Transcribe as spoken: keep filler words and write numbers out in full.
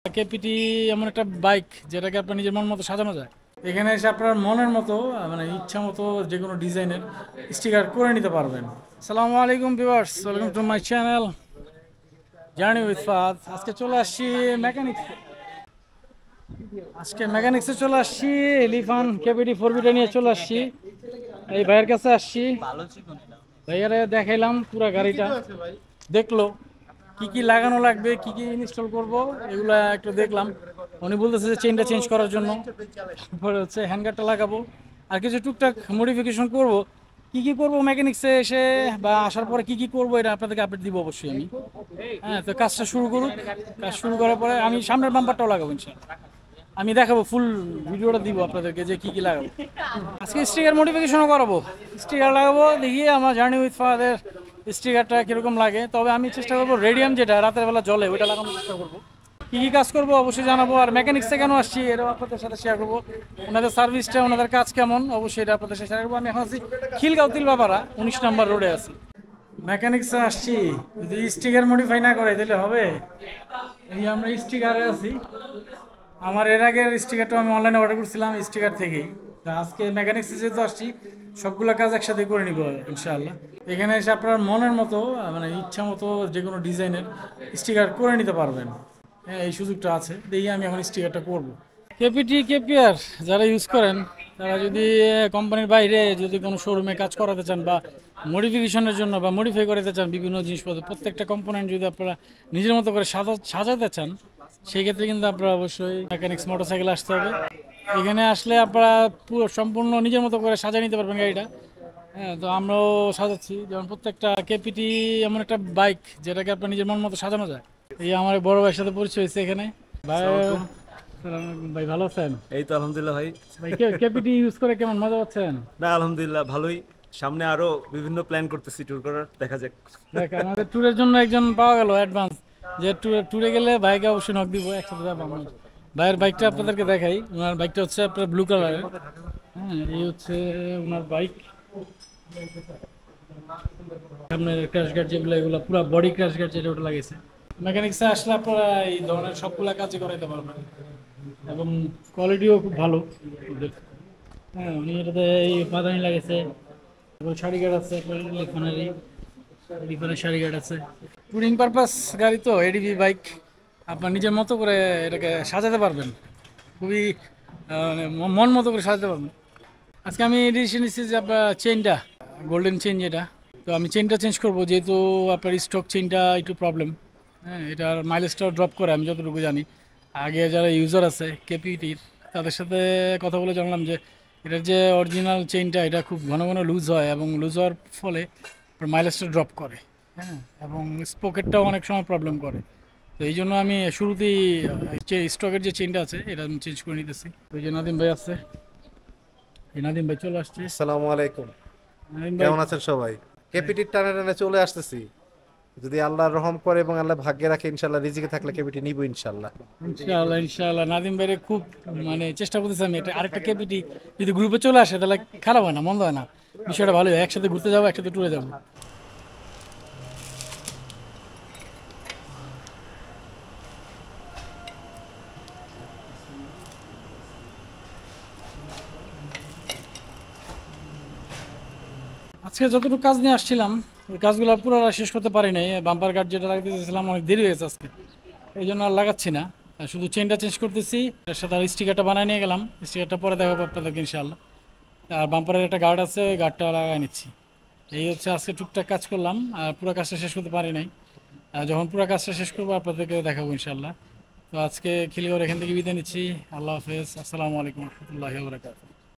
KPT এমন একটা bike যেটাকে আপনার নিজের মন মতো সাজানো যায়। এখানে এসে আপনার মনের মতো মানে ইচ্ছা মতো যে কোনো ডিজাইনের স্টিকার করে নিতে পারবেন। আসসালামু আলাইকুম viewers, welcome to my channel journey with Fahad. আজকে চলে আসছি মেকানিক্স আজকে মেকানিক্সে চলে আসছি এলিফান কেপিটি ফোর বিটা নিয়ে চলে আসছি। এই ভাইয়ের কাছে আসছি, ভাইয়ারে দেখাইলাম পুরো গাড়িটা, দেখলো কি কি লাগানো লাগবে, কি কি ইনস্টল করব এগুলা একটু দেখলাম। উনি বলতেছে যে চেইনটা চেঞ্জ করার জন্য, তারপরে হচ্ছে হ্যান্ডগারটা লাগাবো, আর কিছু টুকটাক মডিফিকেশন করব। কি কি করব মেকানিক্সে এসে বা আসার পরে কি কি করব এটা আপনাদেরকে আপডেট দিব অবশ্যই আমি। হ্যাঁ, তো কাজটা শুরু করুক। কাজ শুরু করার পরে আমি সামনের বাম্পারটাও লাগাবো ইনশাআল্লাহ। আমি দেখাবো, ফুল ভিডিওটা দিব আপনাদেরকে যে কি কি লাগাবো। আজকে স্টিকার মডিফিকেশনও করাবো, স্টিকার লাগাবো। দেখি আমার জার্নি উইথ ফাহাদের স্টিকারটা কীরকম লাগে। তবে আমি চেষ্টা করবো রেডিয়াম যেটা রাতের বেলা জ্বলে ওইটা লাগানোর চেষ্টা করবো। কী কী কাজ করবো অবশ্যই জানাবো, আর মেকানিক্সে কেন আসছি এটাও আপনাদের সাথে শেয়ার করবো। ওনাদের সার্ভিসটা, ওনাদের কাজ কেমন অবশ্যই এটা আপনাদের সাথে শেয়ার করবো। আমি এখন আছি খিলগাঁও তিলবাপাড়া উনিশ নম্বর রোডে আছি। মেকানিক্সে আসছি, যদি স্টিকার মডিফাই না করে তাহলে হবে। এই আমরা স্টিকারে আছি। আমার এর আগের স্টিকারটা আমি অনলাইনে অর্ডার করছিলাম স্টিকার থেকেই। তা আজকে মেকানিক্সে যেহেতু আসছি সবগুলো কাজ একসাথে করে নিব ইনশাআল্লাহ। এখানে এসে আপনার মনের মতো মানে ইচ্ছা মতো যে কোনো ডিজাইনের স্টিকার করে নিতে পারবেন। হ্যাঁ, এই সুযোগটা আছে। দেখি আমি এখন স্টিকারটা করব। কেপিটি কেপিআর যারা ইউজ করেন তারা যদি কোম্পানির বাইরে যদি কোনো শোরুমে কাজ করাতে চান বা মডিফিকেশনের জন্য বা মডিফাই করাতে চান বিভিন্ন জিনিসপত্র, প্রত্যেকটা কম্পোনেন্ট যদি আপনারা নিজের মতো করে সাজা সাজাতে চান সেই ক্ষেত্রে কিন্তু আপনারা অবশ্যই মেকানিক্স মোটরসাইকেল আসতে হবে। এখানে আসলে আপনারা পুরো সম্পূর্ণ নিজের মতো করে সাজিয়ে নিতে পারবেন গাড়িটা। হ্যাঁ, তো আমরাও সাজাচ্ছি। যেমন প্রত্যেকটা কেপিটি এমন একটা বাইক যেটাকে আপনার নিজের মন মতো সাজানো যায়। এই আমার বড় ভাইয়ের সাথে পরিচয় হয়েছে এখানে। ভাই ভাই ভালো আছেন? এই তো আলহামদুলিল্লাহ ভাই। ভাই কেপিটি ইউজ করে কেমন মজা পাচ্ছেন? না আলহামদুলিল্লাহ ভালোই। সামনে আরো বিভিন্ন প্ল্যান করতেছি ট্যুর করার, দেখা যাক। দেখ, আমাদের ট্যুরের জন্য একজন পাওয়া গেল অ্যাডভান্স, যে ট্যুরে ট্যুরে গেলে বাইকে অবশ্যই নক দিব, একসাথে যাবো আমরা। ভাইয়ের বাইকটা আপনাদেরকে দেখাই। ওনার বাইকটা হচ্ছে আপনার ব্লু কালারের। হ্যাঁ, এই হচ্ছে ওনার বাইক। সামনের ক্র্যাশ গার্ড যেগুলো, এগুলো পুরো বডি ক্র্যাশ গার্ড যেটা ওটা লাগিয়েছে। মেকানিক্সে আসলে আপনারা এই ধরনের সবগুলা কাজই করাইতে পারবেন এবং কোয়ালিটিও খুব ভালো ওদের। হ্যাঁ, উনি এটাতে এই পাদানি লাগিয়েছে, শাড়ি গার্ড আছে, লিফানেরই লিফানের শাড়ি গার্ড আছে। টুরিং পারপাস গাড়ি তো এডিভি বাইক, আপনার নিজের মতো করে এটাকে সাজাতে পারবেন, খুবই মানে মন মতো করে সাজাতে পারবেন। আজকে আমি ডিসিশন নিচ্ছি যে আপনার চেইনটা গোল্ডেন চেইন যেটা, তো আমি চেইনটা চেঞ্জ করবো যেহেতু আপনার স্টক চেইনটা একটু প্রবলেম। হ্যাঁ, এটার মাইলেজটাও ড্রপ করে আমি যতটুকু জানি। আগে যারা ইউজার আছে কেপিটির তাদের সাথে কথা বলে জানলাম যে এটার যে অরিজিনাল চেইনটা এটা খুব ঘন ঘন লুজ হয় এবং লুজ হওয়ার ফলে মাইলেজটা ড্রপ করে। হ্যাঁ, এবং স্পকেটটাও অনেক সময় প্রবলেম করে। তো এই জন্য আমি শুরুতেই যে স্টকের যে চেইনটা আছে এটা আমি চেঞ্জ করে নিতেছি। ওই যে নাদিম ভাই আছে, এই নাদিম ভাই চলে আসছে। আসসালামু আলাইকুম, নাদিম ভাই, কেমন আছেন সবাই? কেপিটির টানে টানে চলে আসতেছি। যদি আল্লাহর রহম করে এবং আল্লাহ ভাগ্যে রাখে ইনশাল্লাহ, রিজিকে থাকলে কেপিটি নিব ইনশাল্লাহ। ইনশাআল্লাহ ইনশাআল্লাহ নাদিম ভাইরে খুব মানে চেষ্টা করতেছি আমি এটা আরেকটা কেপিটি যদি গ্রুপে চলে আসে তাহলে খারাপ হয় না, মন্দ হয় না, বিষয়টা ভালোই হয়। একসাথে ঘুরতে যাবো, একসাথে ট্যুরে যাবো। আজকে যতটুকু কাজ নিয়ে আসছিলাম ওই কাজগুলো পুরো শেষ করতে পারি নাই। বাম্পার গার্ড যেটা লাগাতে দিয়েছিলাম অনেক দেরি হয়েছে আজকে, এই জন্য আর লাগাচ্ছি না। আর শুধু চেনটা চেঞ্জ করতেছি, তার সাথে আর স্টিকারটা বানিয়ে নিয়ে গেলাম। স্টিকারটা পরে দেখাবো আপনাদেরকে ইনশাআল্লাহ। আর বাম্পারের একটা গার্ড আছে, ওই গার্ডটা লাগাই নিচ্ছি। এই হচ্ছে আজকে টুকটাক কাজ করলাম, আর পুরো কাজটা শেষ করতে পারি নাই। আর যখন পুরো কাজটা শেষ করবো আপনাদেরকে দেখাবো ইনশাআল্লাহ। তো আজকে খিলগাঁওর এখান থেকে বিদায় নিচ্ছি। আল্লাহ হাফেজ, আসসালামু আলাইকুম রহমতুল্লাহি ওয়া বারাকাতুহু।